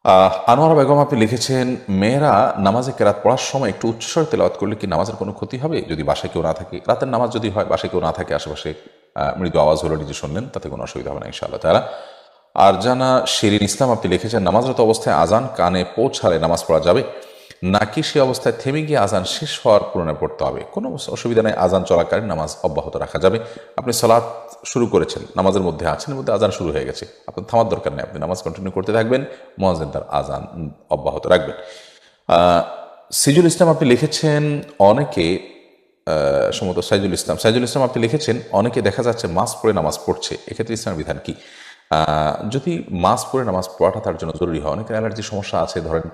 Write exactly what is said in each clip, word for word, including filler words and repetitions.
আহ আনোয়ারা বেগম আপনি লিখেছেন, মেয়েরা নামাজে কেরাত পড়ার সময় একটু উচ্চস্বরে তেলাওয়াত করলে কি নামাজের কোনো ক্ষতি হবে যদি বাসায় কেউ না থাকে? রাতের নামাজ যদি হয়, বাসায় কেউ না থাকে, আশেপাশে আহ, মৃদু আওয়াজ হলো, নিজে শুনলেন, তাতে কোনো অসুবিধা হবে না ইনশাআল্লাহ তাআলা। আর জানা শিরিন ইসলাম আপনি লিখেছেন, নামাজরত অবস্থায় আজান কানে পৌঁছালে নামাজ পড়া যাবে, নাকি সে অবস্থায় থেমে গিয়ে আজান শেষ হওয়ার পূরণে পড়তে হবে? কোনো অসুবিধা নেই, আজান চলাকালীন নামাজ অব্যাহত রাখা যাবে। আপনি সালাত শুরু করেছেন, নামাজের মধ্যে আছেন, এর মধ্যে আজান শুরু হয়ে গেছে, আপনার থামার দরকার নেই, আপনি নামাজ কন্টিনিউ করতে থাকবেন, মুয়াজ্জিন তার আজান অব্যাহত রাখবেন। আহ, সিজুল ইসলাম আপনি লিখেছেন, অনেকে আহ, সম্ভবত সাইজুল ইসলাম সাইজুল ইসলাম আপনি লিখেছেন, অনেকে দেখা যাচ্ছে মাস্ক পরে নামাজ পড়ছে, এক্ষেত্রে ইসলামের বিধান কি? আহ, যদি মাস্ক পরে নামাজ পড়াটা তার জন্য জরুরি হয়, অনেকের অ্যালার্জির সমস্যা আছে, ধরেন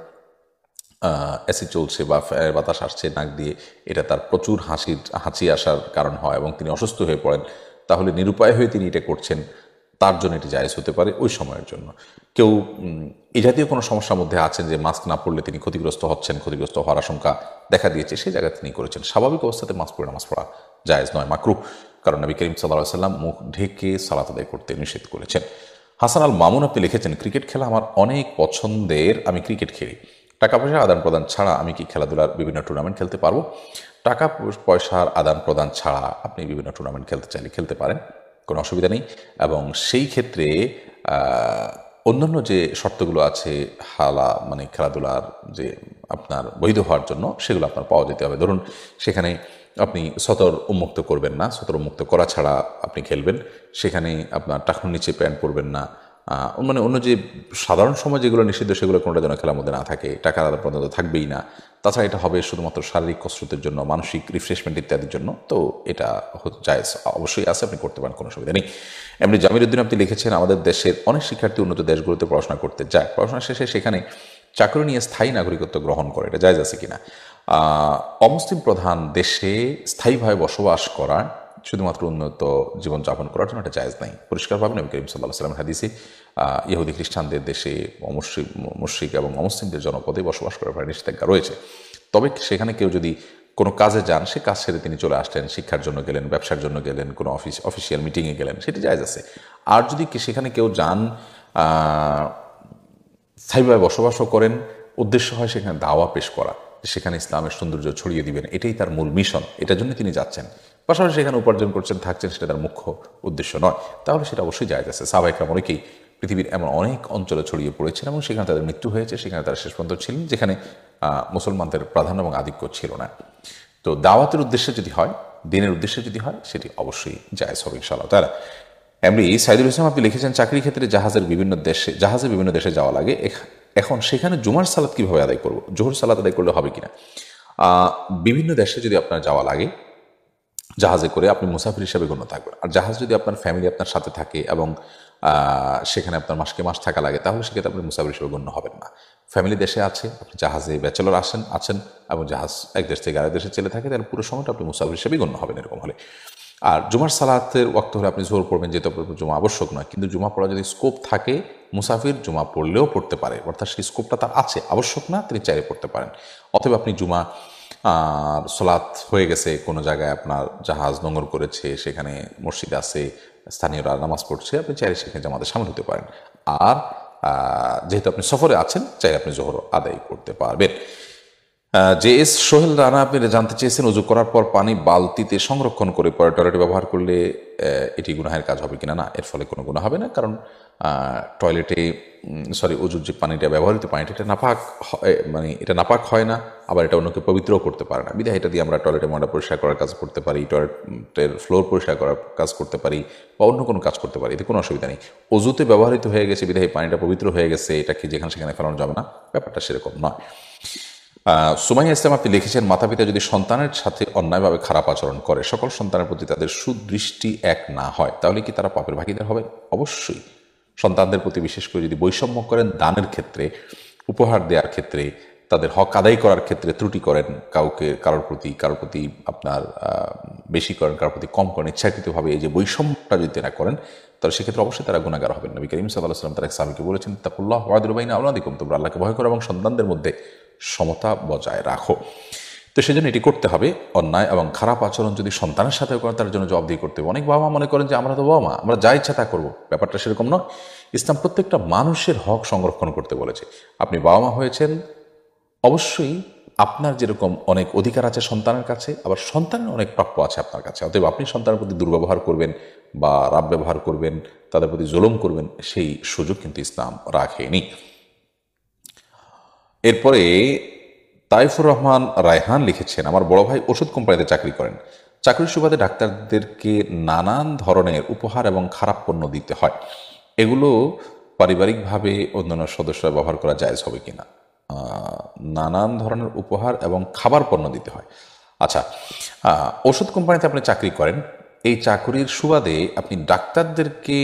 এসি চলছে বা ফ্যানের বাতাস আসছে নাক দিয়ে, এটা তার প্রচুর হাসির হাঁচি আসার কারণ হয় এবং তিনি অসুস্থ হয়ে পড়েন, তাহলে নিরুপায় হয়ে তিনি এটা করছেন, তার জন্য এটি জায়েজ হতে পারে ওই সময়ের জন্য। কেউ উম, এই জাতীয় কোনো সমস্যার মধ্যে আছেন যে মাস্ক না পড়লে তিনি ক্ষতিগ্রস্ত হচ্ছেন, ক্ষতিগ্রস্ত হওয়ার আশঙ্কা দেখা দিয়েছে, সেই জায়গায় তিনি করেছেন, স্বাভাবিক অবস্থাতে মাস্ক পরে নামাজ পড়া জায়েজ নয়, মাকরুহ। কারণ নবী করিম সাল্লাল্লাহু আলাইহি সাল্লাম মুখ ঢেকে সালাত আদায় করতে নিষেধ করেছেন। হাসান আল মামুন আপনি লিখেছেন, ক্রিকেট খেলা আমার অনেক পছন্দের, আমি ক্রিকেট খেলি, টাকা পয়সার আদান প্রদান ছাড়া আমি কি খেলাধুলার বিভিন্ন টুর্নামেন্ট খেলতে পারবো? টাকা পয়সার আদান প্রদান ছাড়া আপনি বিভিন্ন টুর্নামেন্ট খেলতে চাইলে খেলতে পারেন, কোনো অসুবিধা নেই। এবং সেই ক্ষেত্রে আহ, অন্যান্য যে শর্তগুলো আছে হালা মানে খেলাধুলার যে আপনার বৈধ হওয়ার জন্য, সেগুলো আপনার পাওয়া যেতে হবে। ধরুন সেখানে আপনি সতর উন্মুক্ত করবেন না, সতর উন্মুক্ত করা ছাড়া আপনি খেলবেন, সেখানে আপনার টাকনুর নিচে প্যান্ট পরবেন না, আহ, মানে অন্য যে সাধারণ সময় যেগুলো নিষিদ্ধ সেগুলো কোনোটা যেন খেলার মধ্যে না থাকে, টাকার আদান প্রদান তো থাকবেই না। তাছাড়া এটা হবে শুধুমাত্র শারীরিক কসরতের জন্য, মানসিক রিফ্রেশমেন্ট ইত্যাদির জন্য, তো এটা জায়েজ অবশ্যই আছে, আপনি করতে পারেন, কোনো সুবিধা নেই। এমনি জামির উদ্দিন আপনি লিখেছেন, আমাদের দেশের অনেক শিক্ষার্থী উন্নত দেশগুলোতে পড়াশোনা করতে যায়, পড়াশোনা শেষে সেখানে চাকরি নিয়ে স্থায়ী নাগরিকত্ব গ্রহণ করে, এটা জায়েজ আছে কিনা? আহ, অমুসলিম প্রধান দেশে স্থায়ীভাবে বসবাস করা, শুধুমাত্র উন্নত জীবনযাপন করার জন্য এটা জায়েজ নাই। পরিষ্কারভাবে নবী করিম সাল্লাল্লাহু আলাইহি সাল্লামের হাদিসে আহ, ইহুদি খ্রিস্টানদের দেশে অমুসলিম মুশরিক এবং অমুসলিমদের জনপদে বসবাস করার ব্যাপারে নিষেধাজ্ঞা রয়েছে। তবে সেখানে কেউ যদি কোনো কাজে যান, সে কাজ ছেড়ে তিনি চলে আসলেন, শিক্ষার জন্য গেলেন, ব্যবসার জন্য গেলেন, কোনো অফিস অফিসিয়াল মিটিংয়ে গেলেন, সেটি জায়েজ আছে। আর যদি সেখানে কেউ যান, আহ, স্থায়ীভাবে বসবাসও করেন, উদ্দেশ্য হয় সেখানে দাওয়া পেশ করা, সেখানে ইসলামের সৌন্দর্য ছড়িয়ে দিবেন, এটাই তার মূল মিশন, এটার জন্য তিনি যাচ্ছেন, পাশাপাশি সেখানে উপার্জন করছেন, থাকছেন, সেটা তার মুখ্য উদ্দেশ্য নয়, তাহলে সেটা অবশ্যই জায়েজ আছে। সাহাবা ইকরাম অনেকেই পৃথিবীর এমন অনেক অঞ্চলে ছড়িয়ে পড়েছেন এবং সেখানে তাদের মৃত্যু হয়েছে, সেখানে তারা শেষ পর্যন্ত ছিলেন যেখানে আহ, মুসলমানদের প্রাধান্য এবং আধিক্য ছিল না। তো দাওয়াতের উদ্দেশ্যে যদি হয়, দিনের উদ্দেশ্যে যদি হয়, সেটি অবশ্যই জায়েজ হবে ইনশাআল্লাহ তাআলা। এমনি সাইদুল ইসলাম আপনি লিখেছেন, চাকরির ক্ষেত্রে জাহাজের বিভিন্ন দেশে জাহাজে বিভিন্ন দেশে যাওয়া লাগে, এখ- এখন সেখানে জুমার সালাত কিভাবে আদায় করব, জোহর সালাত আদায় করলে হবে কিনা? আহ, বিভিন্ন দেশে যদি আপনার যাওয়া লাগে জাহাজে করে, আপনি মুসাফির হিসেবে গণ্য থাকবেন। আর জাহাজ যদি আপনার ফ্যামিলি আপনার সাথে থাকে এবং আহ, সেখানে আপনার মাসকে মাস থাকা লাগে, তাহলে সেক্ষেত্রে আপনি মুসাফির হিসেবে গণ্য হবেন না। ফ্যামিলি দেশে আছে, আপনি জাহাজে ব্যাচেলর আসেন আছেন এবং জাহাজ এক দেশ থেকে আরেক দেশে চলে থাকে, তাহলে পুরো সময়টা আপনি মুসাফির হিসেবেই গণ্য হবেন এরকম হলে। আর জুমার সালাতের ওয়াক্ত হলে আপনি জোহর পড়বেন, যেহেতু আপনার জুমা আবশ্যক নয়, কিন্তু জুমা পড়া যদি স্কোপ থাকে, মুসাফির জুমা পড়লেও পড়তে পারে, অর্থাৎ সেই স্কোপটা তার আছে, আবশ্যক না, তিনি চাইলে পড়তে পারেন। অথবা আপনি জুমা আর সলাৎ হয়ে গেছে, কোনো জায়গায় আপনার জাহাজ নোঙর করেছে, সেখানে মসজিদ আছে, স্থানীয়রা নামাজ পড়ছে, আপনি চাইলে সেখানে জামাতে সামিল হতে পারেন। আর আহ, যেহেতু আপনি সফরে আছেন, চাইলে আপনি জোহর আদায় করতে পারবেন। জে এস সোহেল রানা আপনি জানতে চেয়েছেন, উজু করার পর পানি বালতিতে সংরক্ষণ করে পরে টয়লেটে ব্যবহার করলে আহ, এটি গুনাহের কাজ হবে কিনা? না, এর ফলে কোনো গুনাহ হবে না, কারণ আহ, টয়লেটে সরি উজুর যে পানিটা ব্যবহৃত পানিটা, এটা নাপাক হয়, মানে এটা নাপাক হয় না, আবার এটা অন্যকে পবিত্রও করতে পারে না, বিধায় এটা দিয়ে আমরা টয়লেটে ময়লা পরিষ্কার করার কাজ করতে পারি, টয়লেটের ফ্লোর পরিষ্কার করার কাজ করতে পারি, বা অন্য কোনো কাজ করতে পারি, এতে কোনো অসুবিধা নেই। অজুতে ব্যবহৃত হয়ে গেছে বিধায় পানিটা পবিত্র হয়ে গেছে, এটাকে যেখানে সেখানে ফেলানো যাবে না, ব্যাপারটা সেরকম নয়। আহ, সুমাইয়া ইসলাম আপনি লিখেছেন, মাতা পিতা যদি সন্তানের সাথে অন্যায়ভাবে খারাপ আচরণ করে, সকল সন্তানের প্রতি তাদের সুদৃষ্টি এক না হয়, তাহলে কি তারা পাপের ভাগীদার হবে? অবশ্যই। সন্তানদের প্রতি বিশেষ করে যদি বৈষম্য করেন দানের ক্ষেত্রে, উপহার দেওয়ার ক্ষেত্রে, তাদের হক আদায় করার ক্ষেত্রে ত্রুটি করেন, কাউকে কারোর প্রতি কারোর প্রতি আপনার আহ, বেশি করেন, কারোর প্রতি কম করেন, ইচ্ছাকৃতভাবে এই যে বৈষম্যটা যদি তারা করেন, তাহলে সেক্ষেত্রে অবশ্যই তারা গুনাহগার হবেন। নবী করিম সাল্লাল্লাহু আলাইহি ওয়াসাল্লাম তার এক সাহাবীকে বলেছেন, তাকুল্লাহ ওয়াদিলু বাইনা আওলাদিকুম, তোমরা আল্লাহকে ভয় করো এবং সন্তানদের মধ্যে সমতা বজায় রাখো। তো তো সেজন্য এটি করতে হবে। অন্যায় এবং খারাপ আচরণ যদি সন্তানের সাথে করেন তার জন্য জবাবদিহি করতে হবে। অনেক বাবা মা মনে করেন যে আমরা তো বাবা মা, আমরা যা ইচ্ছা তা করবো। ব্যাপারটা সেরকম নয়। ইসলাম প্রত্যেকটা মানুষের হক সংরক্ষণ করতে বলেছে। আপনি বাবা মা হয়েছেন, অবশ্যই আপনার যেরকম অনেক অধিকার আছে সন্তানের কাছে, আবার সন্তানের অনেক প্রাপ্য আছে আপনার কাছে। অতএব আপনি সন্তানের প্রতি দুর্ব্যবহার করবেন বা রাব ব্যবহার করবেন, তাদের প্রতি জুলুম করবেন, সেই সুযোগ কিন্তু ইসলাম রাখেনি। এরপরে তাইফুর রহমান রায়হান লিখেছেন, আমার বড় ভাই ওষুধ কোম্পানিতে চাকরি করেন। চাকরির সুবাদে ডাক্তারদেরকে নানান ধরনের উপহার এবং খারাপ পণ্য দিতে হয়। এগুলো পারিবারিকভাবে অন্যান্য সদস্যরা ব্যবহার করা জায়েজ হবে কিনা? নানান ধরনের উপহার এবং খাবার পণ্য দিতে হয়। আচ্ছা, ওষুধ কোম্পানিতে আপনি চাকরি করেন, এই চাকরির সুবাদে আপনি ডাক্তারদেরকে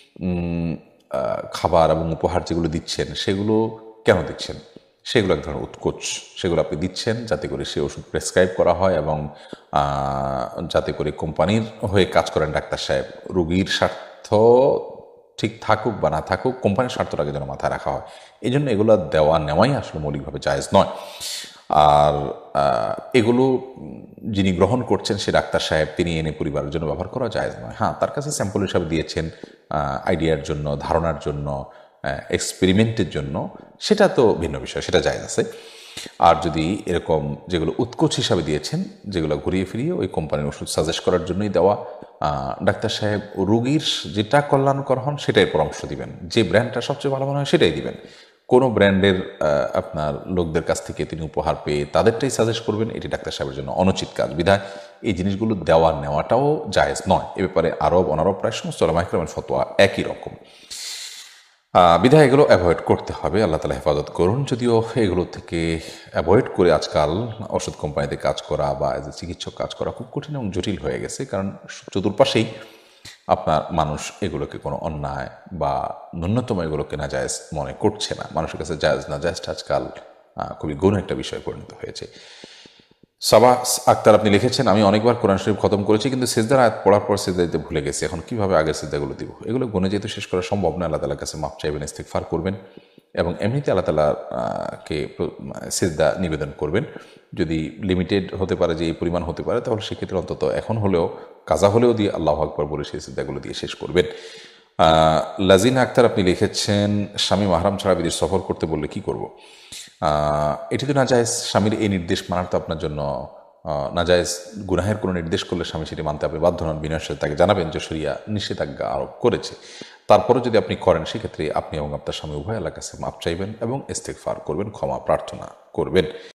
খাবার এবং উপহার যেগুলো দিচ্ছেন সেগুলো কেন দিচ্ছেন? সেগুলো এক ধরনের উৎকোচ। সেগুলো আপনি দিচ্ছেন যাতে করে সে ওষুধ প্রেসক্রাইব করা হয় এবং যাতে করে কোম্পানির হয়ে কাজ করেন ডাক্তার সাহেব, রোগীর স্বার্থ ঠিক থাকুক বা না থাকুক, কোম্পানির স্বার্থটাকে যেন মাথায় রাখা হয়। এই জন্য এগুলো দেওয়া নেওয়াই আসলে মৌলিকভাবে জায়েজ নয়। আর এগুলো যিনি গ্রহণ করছেন সে ডাক্তার সাহেব, তিনি এনে পরিবারের জন্য ব্যবহার করা জায়েজ নয়। হ্যাঁ, তার কাছে স্যাম্পল হিসাবে দিয়েছেন, আইডিয়ার জন্য, ধারণার জন্য, এক্সপেরিমেন্টের জন্য, সেটা তো ভিন্ন বিষয়, সেটা জায়েজ আছে। আর যদি এরকম যেগুলো উৎকোচ হিসাবে দিয়েছেন, যেগুলো ঘুরিয়ে ফিরিয়ে ওই কোম্পানির ওষুধ সাজেস্ট করার জন্যই দেওয়া, ডাক্তার সাহেব রোগীর যেটা কল্যাণকর হন সেটাই পরামর্শ দিবেন, যে ব্র্যান্ডটা সবচেয়ে ভালো মনে হয় সেটাই দিবেন। কোনো ব্র্যান্ডের আপনার লোকদের কাছ থেকে তিনি উপহার পেয়ে তাদেরটাই সাজেস্ট করবেন, এটি ডাক্তার সাহেবের জন্য অনুচিত কাজ। বিধায় এই জিনিসগুলো দেওয়া নেওয়াটাও জায়েজ নয়। এ ব্যাপারে আরব অনারব প্রায় সমস্ত উলামা ইকরামের ফতোয়া একই রকম। বিধায় এগুলো অ্যাভয়েড করতে হবে। আল্লাহ তাআলা হেফাজত করুন। যদিও এগুলো থেকে অ্যাভয়েড করে আজকাল ওষুধ কোম্পানিতে কাজ করা বা এজ এ চিকিৎসক কাজ করা খুব কঠিন এবং জটিল হয়ে গেছে, কারণ চতুর্পাশেই আপনার মানুষ এগুলোকে কোনো অন্যায় বা ন্যূনতম এগুলোকে নাজায়েজ মনে করছে না। মানুষের কাছে জায়েজ নাজায়েজটা আজকাল খুবই গৌণ একটা বিষয় পরিণত হয়েছে। সাবা আক্তার আপনি লিখেছেন, আমি অনেকবার কোরআন শরীফ খতম করেছি, কিন্তু সিজদার আয়াত পড়ার পর সিজদা দিতে ভুলে গেছি। এখন কিভাবে আগের সিজদাগুলো দিব? এগুলো গুণে যেহেতু শেষ করা সম্ভব না, আল্লাহ তাআলার কাছে মাফ চাইবেন, ইস্তিগফার করবেন এবং এমনিতে আল্লাহ তাআলাকে সিজদা নিবেদন করবেন। যদি লিমিটেড হতে পারে, যে এই পরিমাণ হতে পারে, তাহলে সেক্ষেত্রে অন্তত এখন হলেও কাজা হলেও দিয়ে আল্লাহু আকবার বলে সেই সিজদাগুলো দিয়ে শেষ করবেন। লাজিনা আক্তার আপনি লিখেছেন, স্বামী মাহরাম ছাড়া বিদেশ সফর করতে বললে কি করব? এটি তো নাজায়েজ। স্বামীর এই নির্দেশ মানার তো আপনার জন্য নাজায়েজ। গুনাহের কোনো নির্দেশ করলে স্বামী সেটি মানতে আপনি বাধ্য নন। বিনয়ের সাথে তাকে জানাবেন যে শরিয়া নিষেধাজ্ঞা আরোপ করেছে। তারপরে যদি আপনি করেন, সেক্ষেত্রে আপনি এবং আপনার স্বামী উভয় আল্লাহর কাছে মাফ চাইবেন এবং ইস্তিগফার করবেন, ক্ষমা প্রার্থনা করবেন।